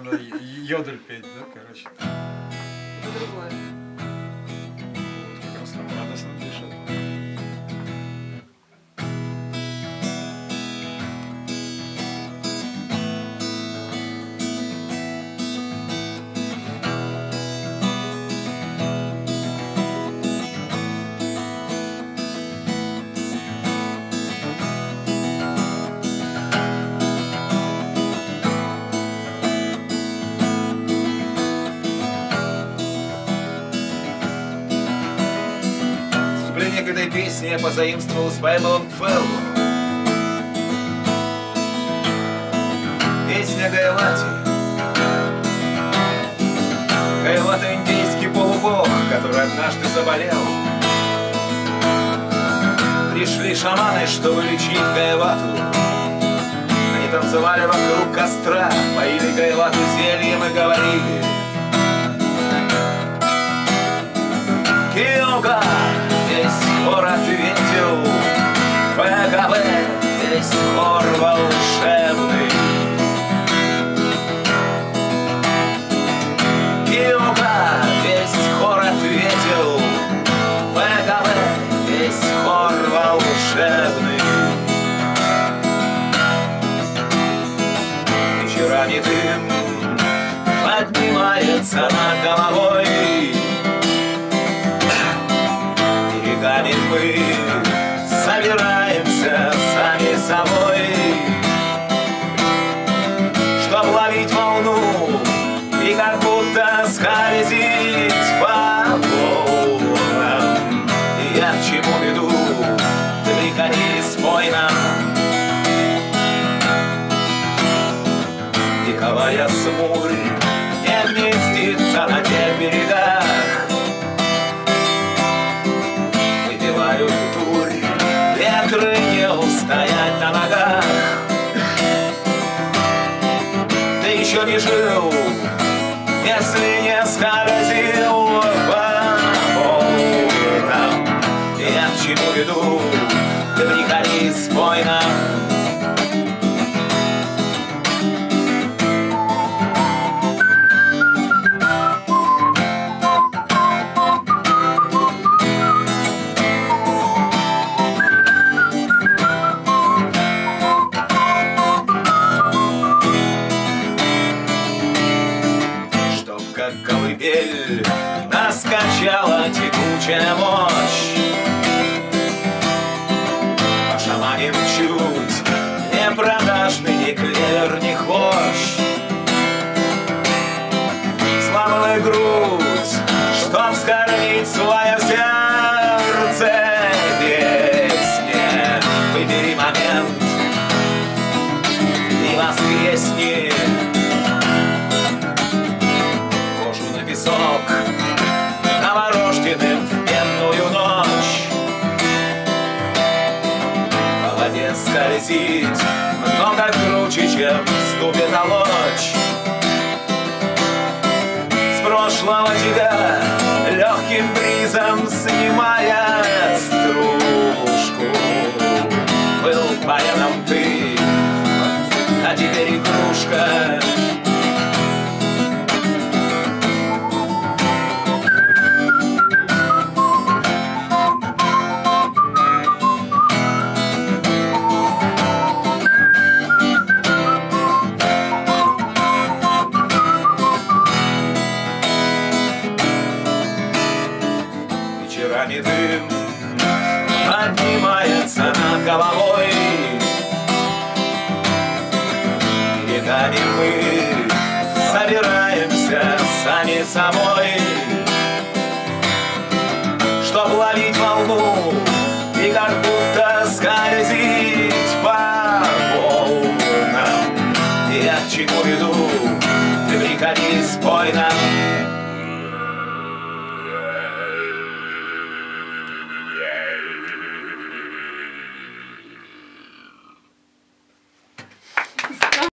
надо йодель петь, да, короче. Это другое. Вот как раз там радостно дышат. К этой песне я позаимствовал с Паймелом Феллу. Песня Гайлати. Гайлата — индейский полубог, который однажды заболел. Пришли шаманы, чтобы лечить Гайлату. Они танцевали вокруг костра, поили Гайлату зельем и говорили: Киога! Весь хор ответил: ФГБ, весь хор волшебный. Киога, весь хор ответил: ФГБ, весь хор волшебный. Вечерами дым поднимается над головой. Берегами мы собираемся сами собой, чтоб ловить волну и как будто скользить по волнам. Я к чему веду? Ты приходи, спой нам. Вековая смурь не гнездится на тех берегах. Дурь, ветры не устоять на ногах. Ты еще не жил, если не скользил по волнам. Я к чему веду? Ты приходи, спой нам. Нас качала текучая мощь. Пошаманим чуть, не продажный ни клевер, ни хвощ. Сломала грудь, чтоб вскормить свое сердце песне. Выбери момент и воскресни. Песок новорожденным в пенную ночь. По воде скользит много круче, чем ступит олочь. С прошлого тебя легким бризом снимает стружку. Был поэтом ты, а теперь игрушка. Вечерами дым поднимается над головой. Берегами мы собираемся сами собой, чтоб ловить волну и как будто